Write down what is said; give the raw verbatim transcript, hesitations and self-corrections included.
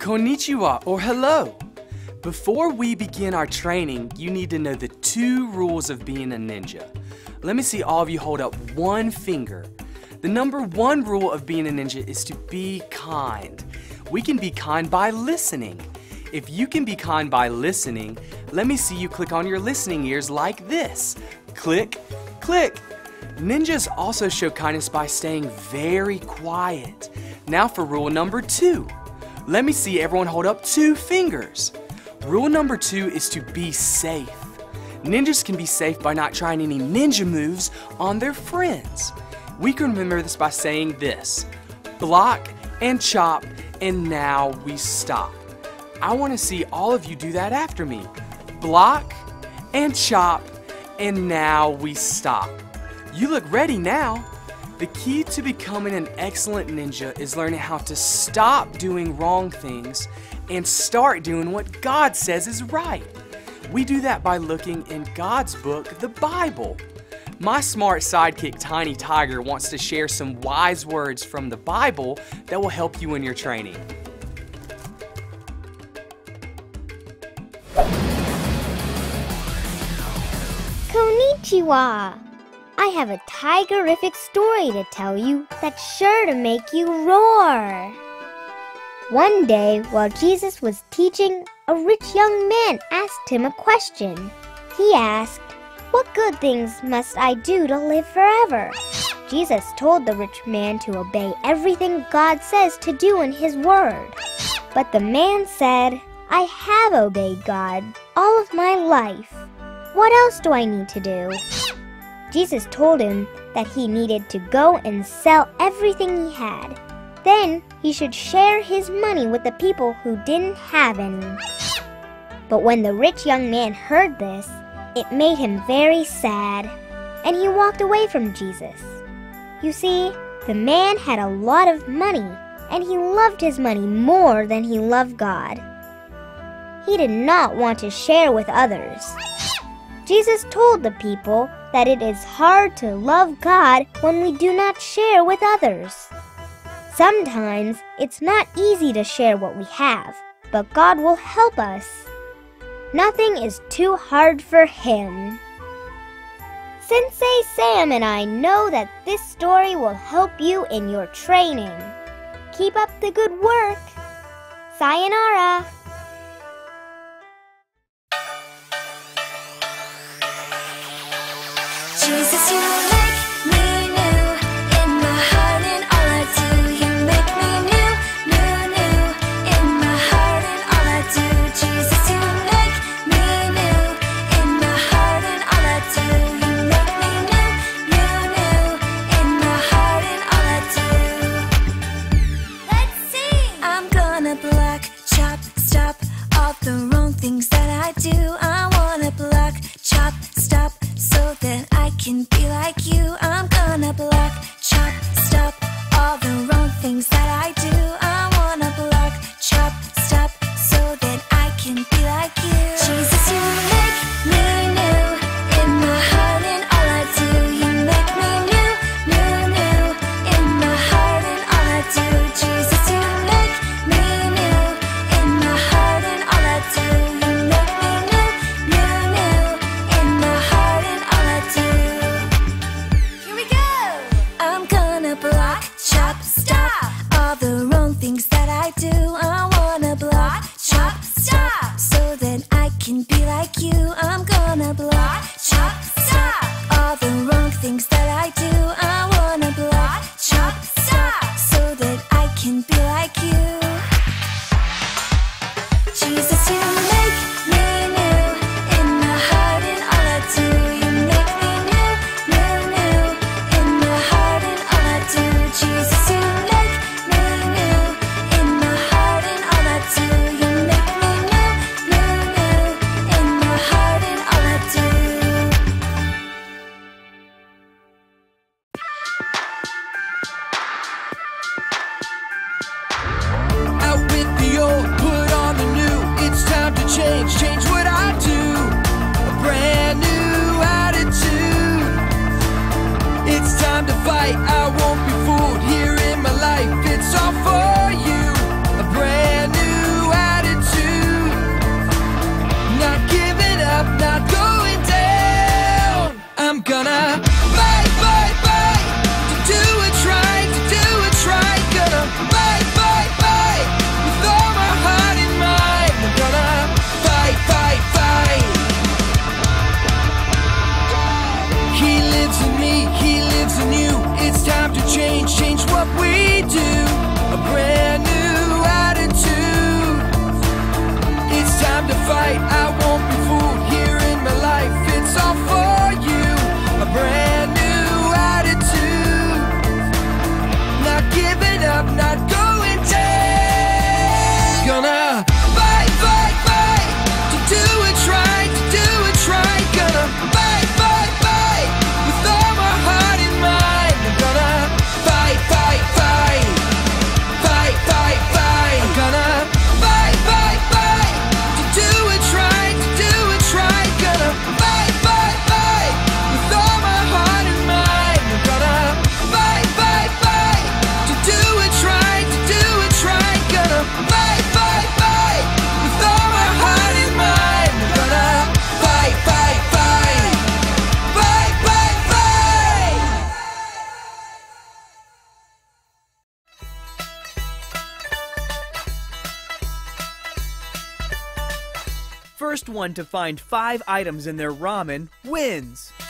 Konnichiwa, or hello. Before we begin our training, you need to know the two rules of being a ninja. Let me see all of you hold up one finger. The number one rule of being a ninja is to be kind. We can be kind by listening. If you can be kind by listening, let me see you click on your listening ears like this. Click, click. Ninjas also show kindness by staying very quiet. Now for rule number two. Let me see everyone hold up two fingers. Rule number two is to be safe. Ninjas can be safe by not trying any ninja moves on their friends. We can remember this by saying this: block and chop, and now we stop. I want to see all of you do that after me. Block and chop, and now we stop. You look ready now. The key to becoming an excellent ninja is learning how to stop doing wrong things and start doing what God says is right. We do that by looking in God's book, the Bible. My smart sidekick, Tiny Tiger, wants to share some wise words from the Bible that will help you in your training. Konnichiwa! I have a tigerific story to tell you that's sure to make you roar. One day, while Jesus was teaching, a rich young man asked him a question. He asked, "What good things must I do to live forever?" Jesus told the rich man to obey everything God says to do in His Word. But the man said, "I have obeyed God all of my life. What else do I need to do?" Jesus told him that he needed to go and sell everything he had. Then he should share his money with the people who didn't have any. But when the rich young man heard this, it made him very sad, and he walked away from Jesus. You see, the man had a lot of money, and he loved his money more than he loved God. He did not want to share with others. Jesus told the people that it is hard to love God when we do not share with others. Sometimes it's not easy to share what we have, but God will help us. Nothing is too hard for Him. Sensei Sam and I know that this story will help you in your training. Keep up the good work. Sayonara. Jesus, you make me new in my heart and all I do. You make me new, new, new in my heart and all I do. Jesus, you make me new in my heart and all I do. You make me new, new, new in my heart and all I do. Let's sing! I'm gonna block, chop, stop all the wrong things that I do. I wanna block, chop, stop so that I can be like you. I'm gonna block, chop, stop all the wrong things that I do. I wanna block, chop, stop so that I can be like you. Jesus, you make me new in my heart and all I do. You make me new, new, new in my heart and all I do. Jesus, you make me new in my heart and all I do. You make me new, new, new in my heart and all I do. Here we go! I'm gonna block, chop, stop all the wrong things that I do. I wanna block, chop, stop so that I can be like you. I'm gonna block, chop, stop all the wrong things that I do. I wanna block, chop, stop so that I can be like you. Jesus, you make me new in my heart and all I do. You make me new, new, new in my heart and all I do. Jesus, you make me new in my heart and all I do. You make me new, new, new in my heart and all I do. Out with the old, put on the new. It's time to change, change what I do. A brand new attitude. It's time to fight, I won't be fooled. Here in my life, it's all for you. A brand new Gonna fight, fight, fight to do what's right, to do what's right. Gonna fight, fight, fight with all my heart and mind. I'm gonna fight, fight, fight. He lives in me, he lives in you. It's time to change, change what we do. A brand new attitude. It's time to fight, I won't be fooled. Here in my life, it's all for you. A brand new attitude. Not giving up, not going down. Gonna fight, fight, fight to do what's right, to do what's right. Gonna fight, fight, fight with all my heart and mind. I'm gonna fight, fight, fight. Fight, fight, fight. I'm gonna fight, fight, fight to do what's right, to do what's right. Gonna fight, fight, fight with all my heart and mind. I'm gonna fight, fight, fight to do what's right, to do what's right. Gonna fight, fight, fight with all my heart and mind. I'm gonna fight, fight, fight. Fight, fight, fight. First one to find five items in their ramen wins.